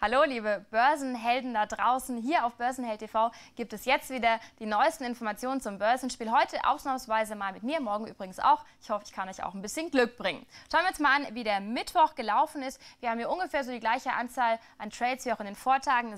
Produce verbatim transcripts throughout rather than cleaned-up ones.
Hallo liebe Börsenhelden da draußen, hier auf Börsenheld T V gibt es jetzt wieder die neuesten Informationen zum Börsenspiel. Heute ausnahmsweise mal mit mir, morgen übrigens auch. Ich hoffe, ich kann euch auch ein bisschen Glück bringen. Schauen wir uns mal an, wie der Mittwoch gelaufen ist. Wir haben hier ungefähr so die gleiche Anzahl an Trades wie auch in den Vortagen.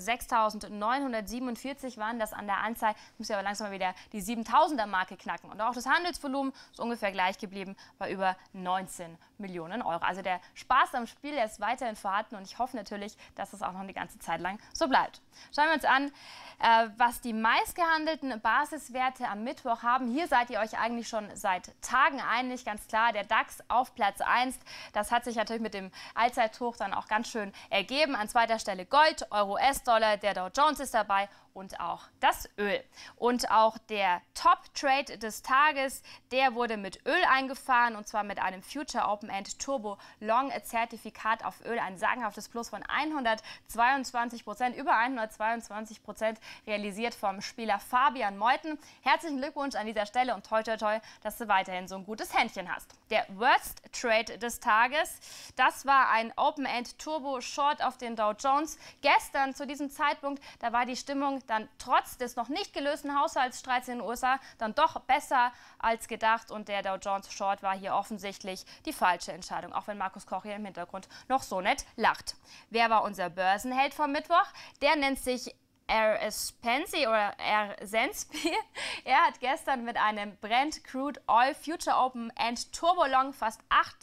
sechstausendneunhundertsiebenundvierzig waren das an der Anzahl. Müssen wir aber langsam mal wieder die siebentausender Marke knacken. Und auch das Handelsvolumen ist ungefähr gleich geblieben bei über neunzehn Millionen Euro. Also der Spaß am Spiel, der ist weiterhin vorhanden und ich hoffe natürlich, dass es auch noch eine ganze Zeit lang so bleibt. Schauen wir uns an, äh, was die meistgehandelten Basiswerte am Mittwoch haben. Hier seid ihr euch eigentlich schon seit Tagen einig, ganz klar, der DAX auf Platz eins. Das hat sich natürlich mit dem Allzeithoch dann auch ganz schön ergeben. An zweiter Stelle Gold, Euro, U S-Dollar, der Dow Jones ist dabei und auch das Öl. Und auch der Top-Trade des Tages, der wurde mit Öl eingefahren und zwar mit einem Future Open End Turbo Long Zertifikat auf Öl. Ein sagenhaftes Plus von hundertzweiundzwanzig Prozent, über hundertzweiundzwanzig Prozent realisiert vom Spieler Fabian Meuthen. Herzlichen Glückwunsch an dieser Stelle und toi toi toi, dass du weiterhin so ein gutes Händchen hast. Der Worst Trade des Tages, das war ein Open End Turbo Short auf den Dow Jones. Gestern zu diesem Zeitpunkt, da war die Stimmung dann trotz des noch nicht gelösten Haushaltsstreits in den U S A dann doch besser als gedacht und der Dow Jones Short war hier offensichtlich die falsche Entscheidung, auch wenn Markus Koch hier im Hintergrund noch so nett lacht. Wer war unser Börsenheld vom Mittwoch? Der nennt sich R S Pensy oder R Sensby. Er hat gestern mit einem Brent Crude Oil Future Open End Turbo Long fast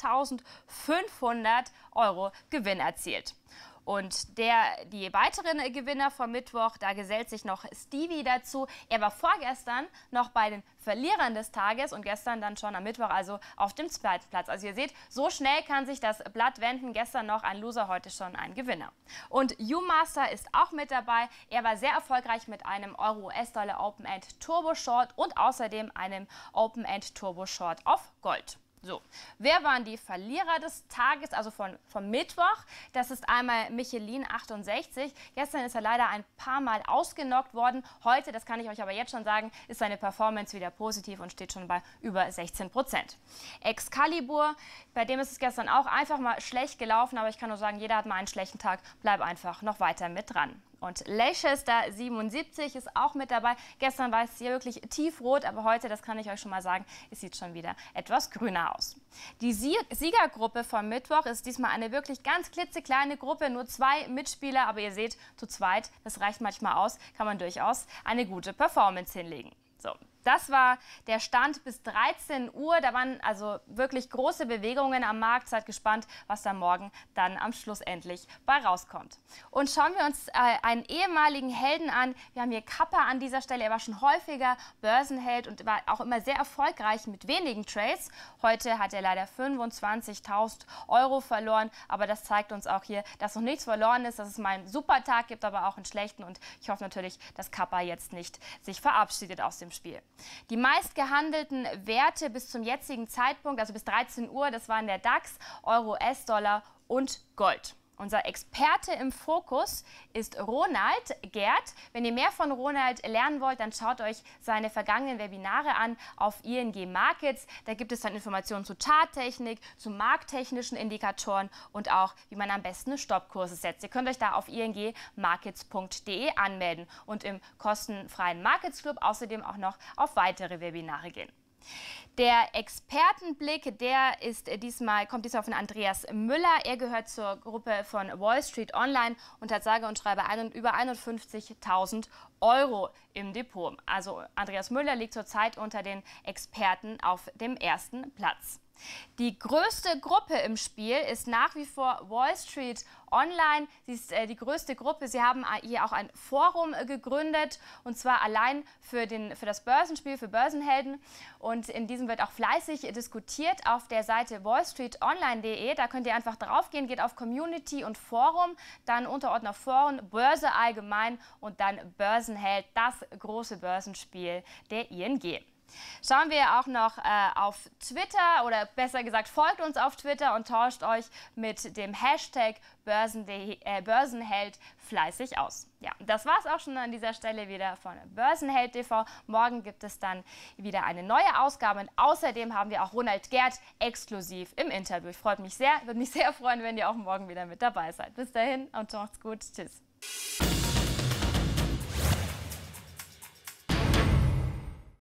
achttausendfünfhundert Euro Gewinn erzielt. Und der, die weiteren Gewinner vom Mittwoch, da gesellt sich noch Stevie dazu. Er war vorgestern noch bei den Verlierern des Tages und gestern dann schon am Mittwoch also auf dem zweiten Platz. Also ihr seht, so schnell kann sich das Blatt wenden. Gestern noch ein Loser, heute schon ein Gewinner. Und U-Master ist auch mit dabei. Er war sehr erfolgreich mit einem Euro-U S-Dollar Open End Turbo Short und außerdem einem Open End Turbo Short auf Gold. So, wer waren die Verlierer des Tages, also von, vom Mittwoch? Das ist einmal Michelin achtundsechzig. Gestern ist er leider ein paar Mal ausgenockt worden. Heute, das kann ich euch aber jetzt schon sagen, ist seine Performance wieder positiv und steht schon bei über sechzehn Prozent. Excalibur, bei dem ist es gestern auch einfach mal schlecht gelaufen, aber ich kann nur sagen, jeder hat mal einen schlechten Tag, bleib einfach noch weiter mit dran. Und Leicester siebenundsiebzig ist auch mit dabei. Gestern war es hier wirklich tiefrot, aber heute, das kann ich euch schon mal sagen, es sieht schon wieder etwas grüner aus. Die Siegergruppe vom Mittwoch ist diesmal eine wirklich ganz klitzekleine Gruppe, nur zwei Mitspieler, aber ihr seht, zu zweit, das reicht manchmal aus, kann man durchaus eine gute Performance hinlegen. So. Das war der Stand bis dreizehn Uhr. Da waren also wirklich große Bewegungen am Markt. Seid gespannt, was da morgen dann am Schluss endlich bei rauskommt. Und schauen wir uns äh, einen ehemaligen Helden an. Wir haben hier Kappa an dieser Stelle. Er war schon häufiger Börsenheld und war auch immer sehr erfolgreich mit wenigen Trades. Heute hat er leider fünfundzwanzigtausend Euro verloren. Aber das zeigt uns auch hier, dass noch nichts verloren ist, dass es mal einen super Tag gibt, aber auch einen schlechten. Und ich hoffe natürlich, dass Kappa jetzt nicht sich verabschiedet aus dem Spiel. Die meistgehandelten Werte bis zum jetzigen Zeitpunkt, also bis dreizehn Uhr, das waren der DAX, Euro, U S-Dollar und Gold. Unser Experte im Fokus ist Ronald Gerd. Wenn ihr mehr von Ronald lernen wollt, dann schaut euch seine vergangenen Webinare an auf I N G Markets. Da gibt es dann Informationen zu Charttechnik, zu markttechnischen Indikatoren und auch, wie man am besten Stoppkurse setzt. Ihr könnt euch da auf i n g markets punkt d e anmelden und im kostenfreien Markets Club außerdem auch noch auf weitere Webinare gehen. Der Expertenblick, der ist diesmal, kommt diesmal von Andreas Müller. Er gehört zur Gruppe von Wall Street Online und hat sage und schreibe ein, über einundfünfzigtausend Euro im Depot. Also Andreas Müller liegt zurzeit unter den Experten auf dem ersten Platz. Die größte Gruppe im Spiel ist nach wie vor Wall Street Online. Sie ist äh, die größte Gruppe. Sie haben hier auch ein Forum äh, gegründet und zwar allein für, den, für das Börsenspiel, für Börsenhelden. Und in diesem wird auch fleißig äh, diskutiert auf der Seite wall street online punkt de. Da könnt ihr einfach draufgehen, geht auf Community und Forum, dann Unterordner Foren, Börse allgemein und dann Börsenheld, das große Börsenspiel der I N G. Schauen wir auch noch äh, auf Twitter oder besser gesagt folgt uns auf Twitter und tauscht euch mit dem Hashtag Börsen, äh, Börsenheld fleißig aus. Ja, das war es auch schon an dieser Stelle wieder von Börsenheld T V. Morgen gibt es dann wieder eine neue Ausgabe und außerdem haben wir auch Ronald Gerd exklusiv im Interview. Ich freue mich sehr, würde mich sehr freuen, wenn ihr auch morgen wieder mit dabei seid. Bis dahin und macht's gut. Tschüss.